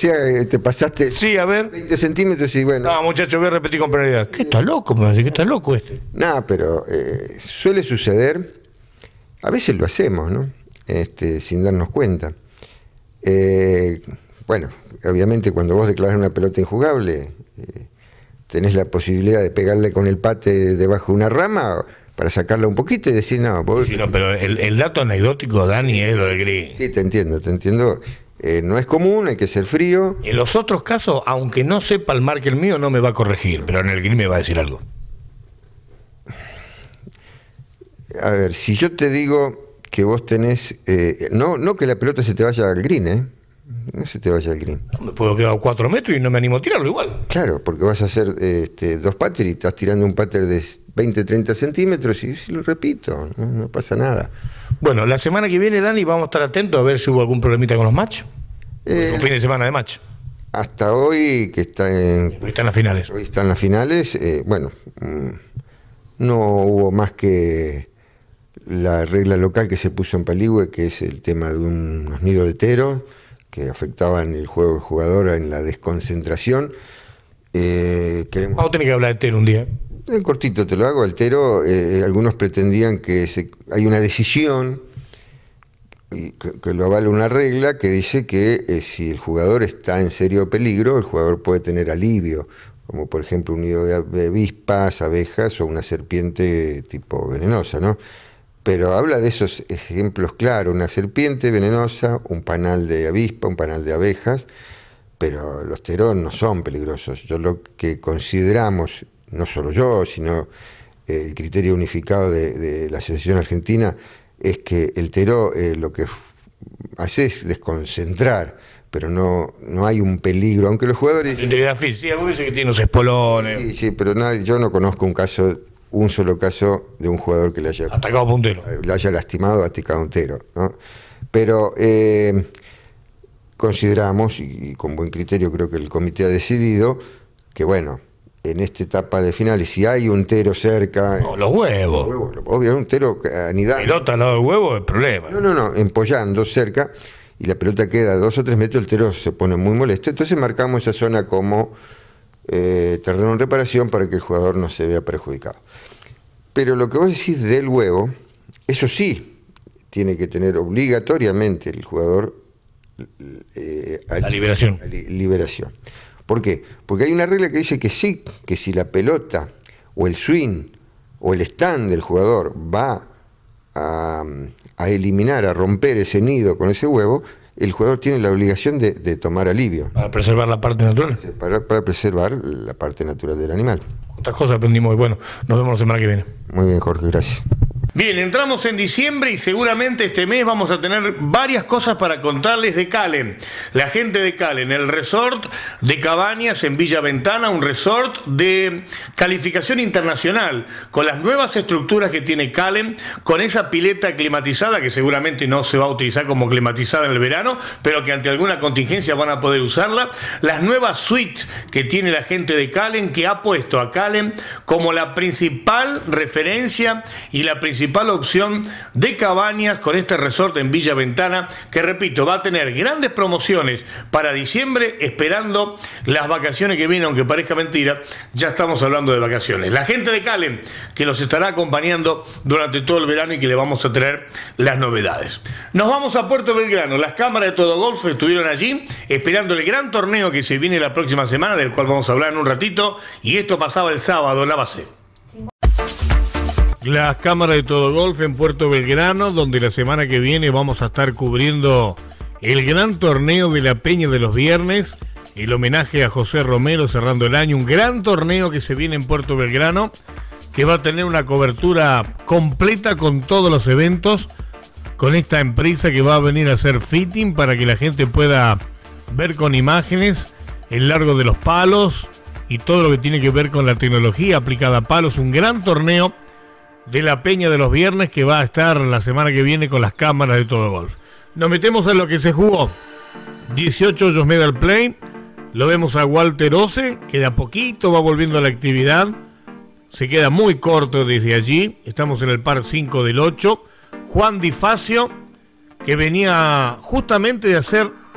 sea, te pasaste Sí, a ver. 20 centímetros y bueno. No, muchacho, voy a repetir con prioridad. ¿Qué está loco? Me va a decir que está loco este. Nada, pero suele suceder, a veces lo hacemos, ¿no? Sin darnos cuenta. Bueno, obviamente cuando vos declarás una pelota injugable, tenés la posibilidad de pegarle con el pate debajo de una rama para sacarla un poquito y decir, no, vos... Sí, no, pero el dato anecdótico, Dani, es lo del green. Sí, te entiendo. No es común, hay que ser frío. En los otros casos, aunque no sepa el marque el mío, no me va a corregir, pero en el green me va a decir algo. A ver, si yo te digo que vos tenés... no que la pelota se te vaya al green, ¿eh? No se te vaya al green. Me puedo quedar a 4 metros y no me animo a tirarlo igual. Claro, porque vas a hacer 2 patters y estás tirando un pattern de 20, 30 centímetros y lo repito, no pasa nada. Bueno, la semana que viene, Dani, vamos a estar atentos a ver si hubo algún problemita con los match. Un fin de semana de match. Hasta hoy, que está en... Hoy están las finales. Hoy están las finales, bueno, no hubo más que la regla local que se puso en Paligüe, que es el tema de unos nidos de tero que afectaban el juego del jugador en la desconcentración. Vamos a tener que hablar de tero un día. En cortito te lo hago, el tero, algunos pretendían que hay una decisión que lo avala una regla que dice que si el jugador está en serio peligro, el jugador puede tener alivio, como por ejemplo un nido de avispas, abejas o una serpiente tipo venenosa, ¿no? Pero habla de esos ejemplos claros, una serpiente venenosa, un panal de avispa, un panal de abejas, pero los teros no son peligrosos. Yo lo que consideramos, no solo yo, sino el criterio unificado de la Asociación Argentina, es que el tero lo que hace es desconcentrar, pero no hay un peligro, aunque los jugadores... Integridad física, vos dices que tiene unos espolones. Sí, pero yo no conozco un solo caso de un jugador que le haya atacado puntero, le haya lastimado, atacado un tero, ¿no? Pero consideramos, y con buen criterio creo que el comité ha decidido, que bueno, en esta etapa de finales, si hay un tero cerca... No, los huevos. Obvio, un tero anidando. Pelota al lado del huevo es problema. No, empollando cerca, y la pelota queda a 2 o 3 metros, el tero se pone muy molesto. Entonces marcamos esa zona como terreno en reparación para que el jugador no se vea perjudicado. Pero lo que vos decís del huevo, eso sí, tiene que tener obligatoriamente el jugador la liberación. Liberación. ¿Por qué? Porque hay una regla que dice que sí, que si la pelota o el swing o el stand del jugador va a eliminar, a romper ese nido con ese huevo, el jugador tiene la obligación de tomar alivio. Para preservar la parte natural. Para preservar la parte natural del animal. Otras cosas aprendimos hoy. Bueno, nos vemos la semana que viene. Muy bien, Jorge, gracias. Bien, entramos en diciembre y seguramente este mes vamos a tener varias cosas para contarles de Calen. La gente de Calen, el resort de Cabañas en Villa Ventana, un resort de calificación internacional, con las nuevas estructuras que tiene Calen, con esa pileta climatizada que seguramente no se va a utilizar como climatizada en el verano, pero que ante alguna contingencia van a poder usarla. Las nuevas suites que tiene la gente de Calen, que ha puesto a Calen como la principal referencia y la principal opción de cabañas con este resort en Villa Ventana, que repito, va a tener grandes promociones para diciembre, esperando las vacaciones que vienen, aunque parezca mentira, ya estamos hablando de vacaciones. La gente de Calen, que los estará acompañando durante todo el verano y que le vamos a traer las novedades. Nos vamos a Puerto Belgrano. Las cámaras de Todo Golf estuvieron allí esperando el gran torneo que se viene la próxima semana, del cual vamos a hablar en un ratito, y esto pasaba el sábado en la base. Las cámaras de Todo Golf en Puerto Belgrano, donde la semana que viene vamos a estar cubriendo el gran torneo de la Peña de los Viernes, el homenaje a José Romero cerrando el año, un gran torneo que se viene en Puerto Belgrano, que va a tener una cobertura completa con todos los eventos, con esta empresa que va a venir a hacer fitting para que la gente pueda ver con imágenes el largo de los palos y todo lo que tiene que ver con la tecnología aplicada a palos, un gran torneo de la Peña de los Viernes que va a estar la semana que viene con las cámaras de Todo Golf. Nos metemos en lo que se jugó. 18 hoyos Medal Play. Lo vemos a Walter Ose, que de a poquito va volviendo a la actividad. Se queda muy corto desde allí. Estamos en el par 5 del 8. Juan Di Facio, que venía justamente de hacer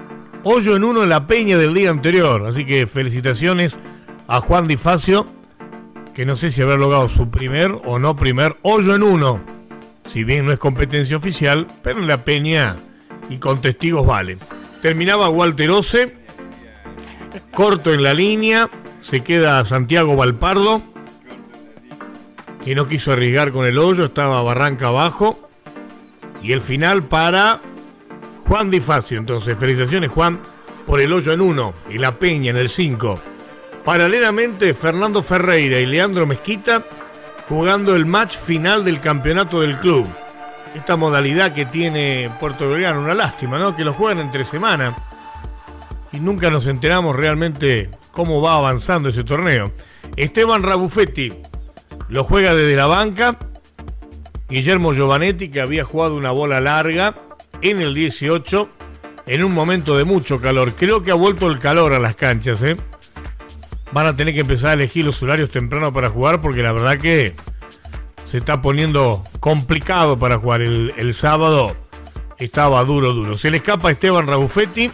hoyo en 1 en la Peña del día anterior. Así que felicitaciones a Juan Di Facio, que no sé si habrá logrado su primer o no primer hoyo en 1. Si bien no es competencia oficial, pero en la Peña y con testigos vale. Terminaba Walter Ose, corto en la línea, se queda Santiago Valpardo, que no quiso arriesgar con el hoyo, estaba barranca abajo, y el final para Juan Di Facio. Entonces, felicitaciones, Juan, por el hoyo en 1 y la Peña en el 5. Paralelamente, Fernando Ferreira y Leandro Mezquita jugando el match final del campeonato del club. Esta modalidad que tiene Puerto Belgrano, una lástima, ¿no? Que lo juegan entre semana y nunca nos enteramos realmente cómo va avanzando ese torneo. Esteban Rabuffetti lo juega desde la banca. Guillermo Giovanetti, que había jugado una bola larga en el 18, en un momento de mucho calor. Creo que ha vuelto el calor a las canchas, ¿eh? Van a tener que empezar a elegir los horarios temprano para jugar, porque la verdad que se está poniendo complicado para jugar. El sábado estaba duro. Se le escapa a Esteban Rabuffetti.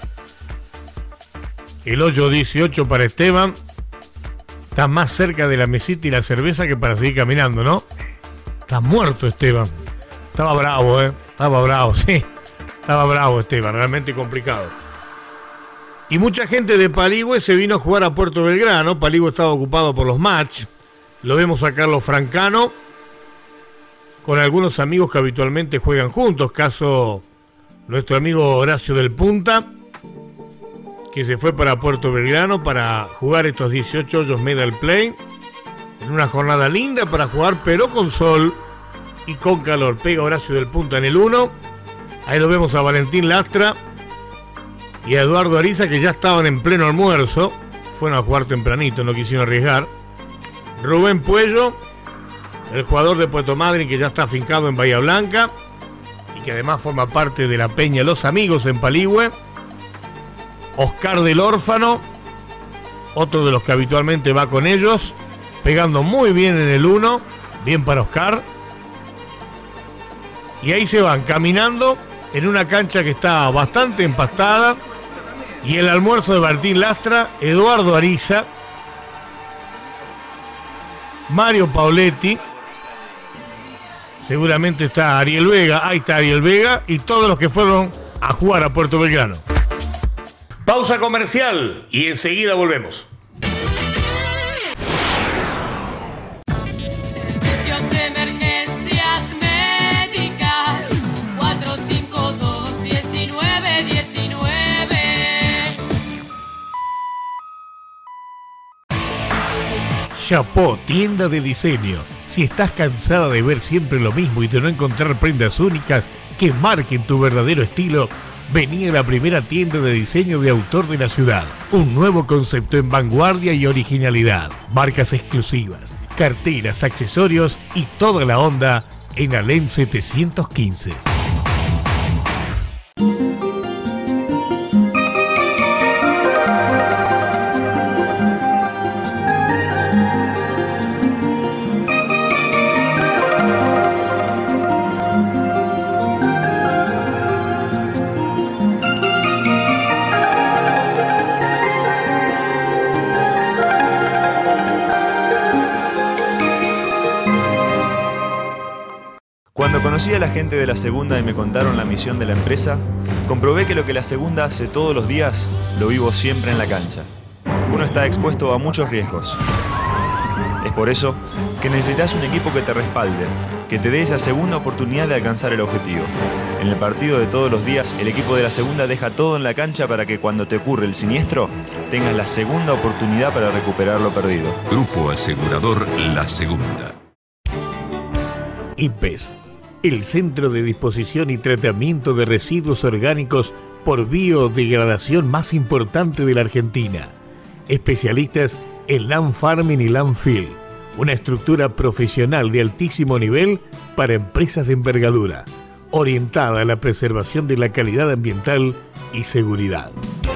El hoyo 18 para Esteban. Está más cerca de la mesita y la cerveza que para seguir caminando, ¿no? Está muerto Esteban. Estaba bravo, sí. Estaba bravo Esteban, realmente complicado. Y mucha gente de Paligüe se vino a jugar a Puerto Belgrano. Paligüe estaba ocupado por los match. Lo vemos a Carlos Francano con algunos amigos que habitualmente juegan juntos. Caso nuestro amigo Horacio del Punta, que se fue para Puerto Belgrano para jugar estos 18 hoyos Medal Play. En una jornada linda para jugar, pero con sol y con calor. Pega Horacio del Punta en el 1. Ahí lo vemos a Valentín Lastra y a Eduardo Ariza, que ya estaban en pleno almuerzo. Fueron a jugar tempranito, no quisieron arriesgar. Rubén Puello, el jugador de Puerto Madryn, que ya está afincado en Bahía Blanca y que además forma parte de la Peña Los Amigos en Paligüe. Oscar del Órfano, otro de los que habitualmente va con ellos, pegando muy bien en el 1. Bien para Oscar. Y ahí se van caminando en una cancha que está bastante empastada. Y el almuerzo de Martín Lastra, Eduardo Ariza, Mario Pauletti, seguramente está Ariel Vega, ahí está Ariel Vega, y todos los que fueron a jugar a Puerto Belgrano. Pausa comercial y enseguida volvemos. Servicios de emergencias médicas 452-1919. Chapó, tienda de diseño. Si estás cansada de ver siempre lo mismo y de no encontrar prendas únicas que marquen tu verdadero estilo, vení a la primera tienda de diseño de autor de la ciudad. Un nuevo concepto en vanguardia y originalidad. Marcas exclusivas, carteras, accesorios y toda la onda en Alem 715. Cuando conocí a la gente de la Segunda y me contaron la misión de la empresa, comprobé que lo que la Segunda hace todos los días, lo vivo siempre en la cancha. Uno está expuesto a muchos riesgos. Es por eso que necesitas un equipo que te respalde, que te dé esa segunda oportunidad de alcanzar el objetivo. En el partido de todos los días, el equipo de la Segunda deja todo en la cancha para que cuando te ocurre el siniestro, tengas la segunda oportunidad para recuperar lo perdido. Grupo Asegurador La Segunda. IPES, el Centro de Disposición y Tratamiento de Residuos Orgánicos por Biodegradación más importante de la Argentina. Especialistas en land farming y landfill, una estructura profesional de altísimo nivel para empresas de envergadura, orientada a la preservación de la calidad ambiental y seguridad.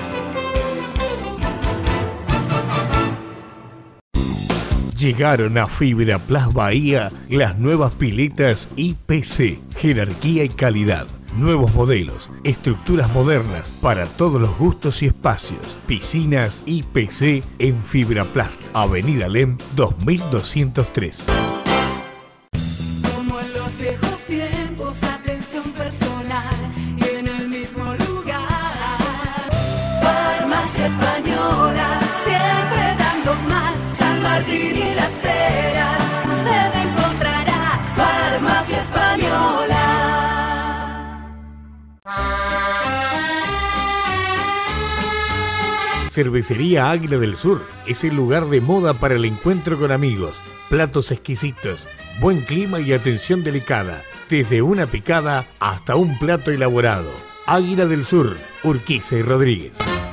Llegaron a Fibra Plus Bahía las nuevas piletas IPC, jerarquía y calidad. nuevos modelos, estructuras modernas para todos los gustos y espacios. Piscinas IPC en Fibraplast, Avenida Lem 2203. Como en los viejos tiempos, atención personal y en el mismo lugar. Farmacia Española, siempre dando más. San Martín y Las Heras, usted encontrará Farmacia Española. Cervecería Águila del Sur es el lugar de moda para el encuentro con amigos. Platos exquisitos, buen clima y atención delicada, desde una picada hasta un plato elaborado. Águila del Sur, Urquiza y Rodríguez.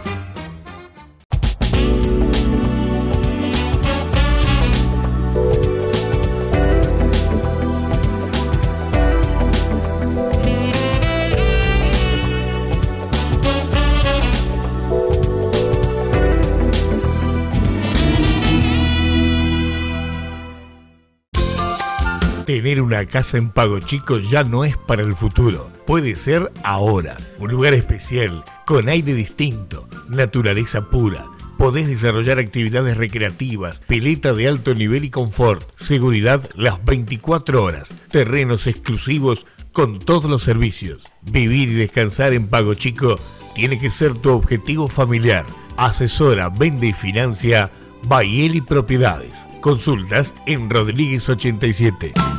Tener una casa en Pago Chico ya no es para el futuro, puede ser ahora. Un lugar especial, con aire distinto, naturaleza pura. Podés desarrollar actividades recreativas, pileta de alto nivel y confort, seguridad las 24 horas, terrenos exclusivos con todos los servicios. Vivir y descansar en Pago Chico tiene que ser tu objetivo familiar. Asesora, vende y financia Bayeli Propiedades. Consultas en Rodríguez 87.